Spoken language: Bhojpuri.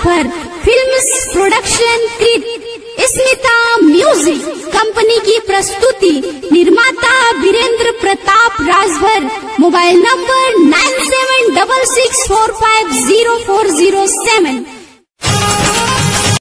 राजभर फिल्म्स प्रोडक्शन कृत स्मिता म्यूजिक कंपनी की प्रस्तुति। निर्माता वीरेंद्र प्रताप राजभर। Mobile number 9766450407।